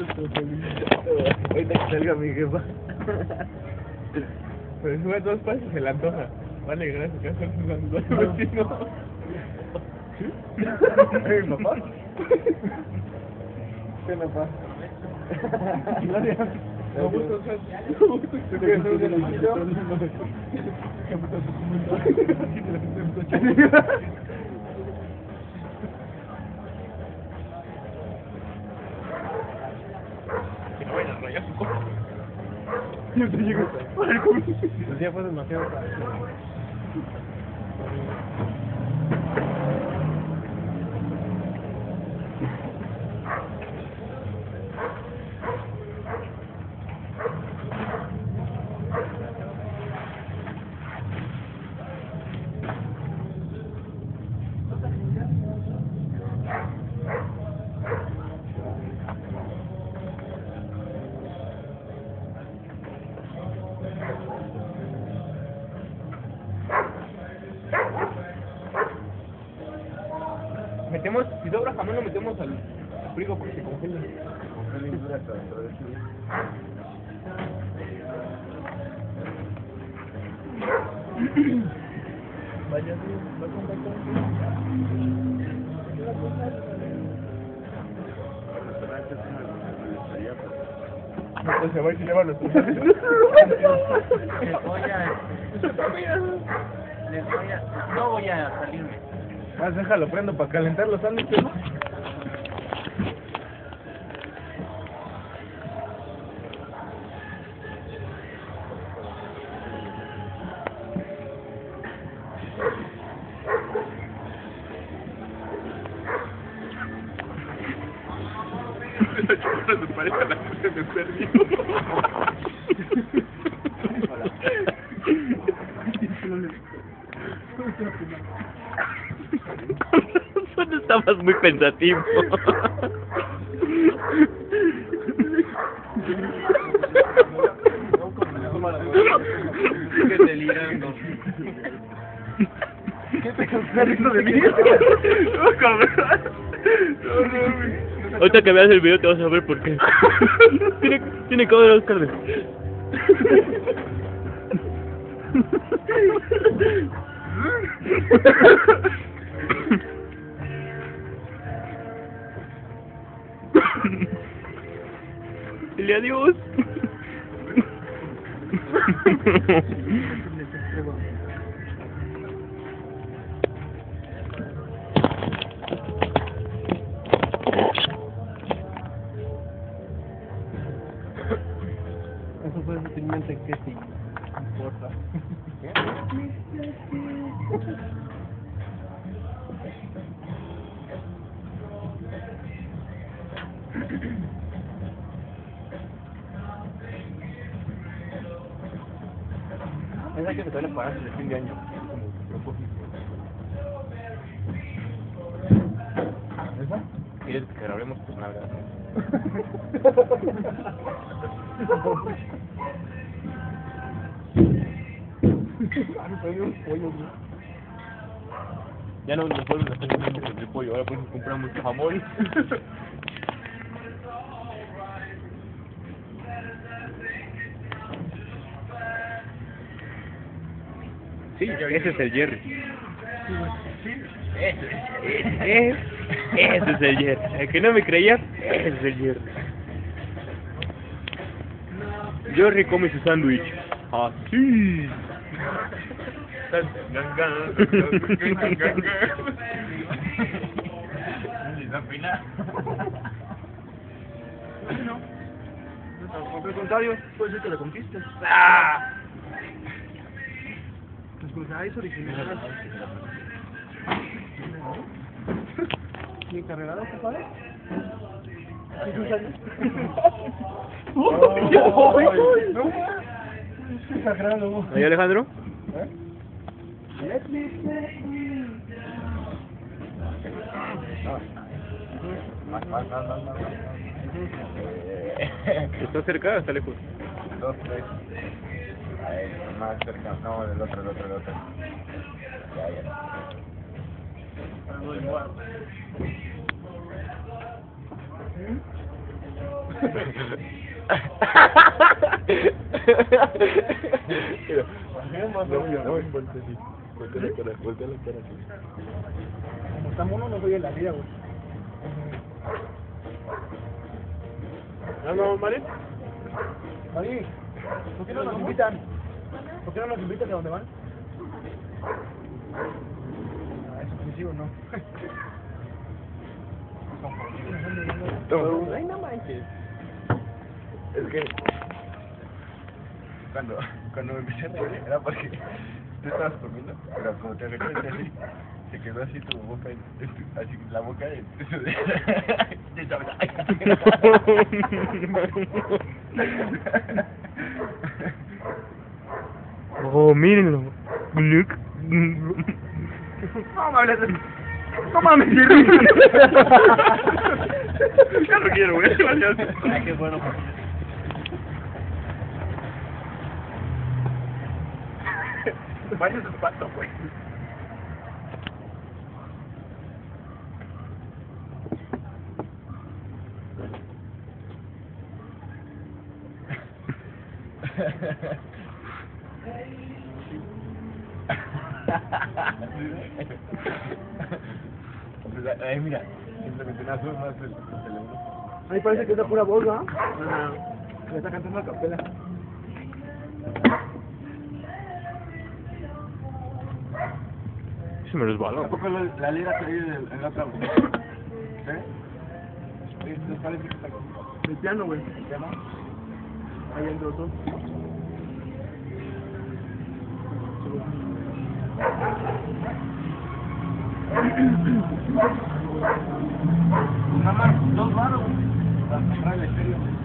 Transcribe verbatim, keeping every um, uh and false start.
Ahorita que salga mi jefa. Pero sube a todos pasos y se le antoja. Vale, gracias, que hacer jugando al vecino. ¿Eh, papá? ¿Qué papá? Gloria. No, gusto, ¿tú quieres ser un delantero? Que no vayan a rayar su copa. Yo te llego. Los días fue demasiado fácil. Metemos, si sobra jamón lo metemos al frigo porque se congela. Vaya, va con no, pues se va y se lleva los Les voy a... Les voy a... No voy a salirme. Ah, déjalo, prendo para calentar los sándwiches, ¿no? Esa chorra se parece a la que me perdió. ¿Dónde estabas muy pensativo? Sigue delirando. ¿Qué te estás riendo de mí? No, cabrón. Ahorita que veas el video te vas a ver por qué. Tiene, tiene que ver a Oscar de... Dile adiós. Eso fue sutilmente que sí importa. ¿Qué? Esa que se suele pagar desde el fin de año. ¿Esa? ¿Quieres que grabemos tus nalgas? Ya no nos vuelven a hacer el con el pollo, ahora pues compramos jamón. Sí, ese es el Jerry. Ese, ese, ese es el Jerry. El que no me creía, ese es el Jerry. Jerry come su sándwich. Así. Por el contrario, puede ser que la conquistes. ¡Ah! Pues ah, es original. ¿Mi cargador, compadre? ¡No! ¿Ahí, Alejandro? ¿Eh? Más, más, más, más, más. ¿Está cerca o está lejos? Dos, tres. Ahí, más cerca. No, el otro, el otro, el otro. Ya, ya. No, igual. Mira, Bajemos, no, no, no, no. voltea así. Voltea la cara, voltea la cara así. Como está mono, no soy en la vida, güey. ¿No vamos, Mari? Mari, ¿por qué no nos invitan? ¿Por qué no nos invitan a dónde van? Ah, es ofensivo, ¿no? Toma. Ay, no manches. Es que cuando, cuando me empecé a reír era porque tú estabas comiendo, pero como te agachaste así, se quedó así tu boca, en- en tu- así la boca de... de Chabela. Oh, mírenlo. Look. No me hables de... No mames, Jerry. Ya no quiero, güey. Gracias. Ay, qué bueno. Vaya su pato, güey. Ay, mira, simplemente una azul más el teléfono. Ahí parece que es la pura voz, ¿no? Le está cantando a capela. Se me resbaló. Tampoco la, la lira se vive en la otra voz. ¿Eh? ¿Les parece que está aquí? El piano, güey. ¿El piano? Ahí entró tú. Nada más, dos varos, güey. Para comprar el estéreo.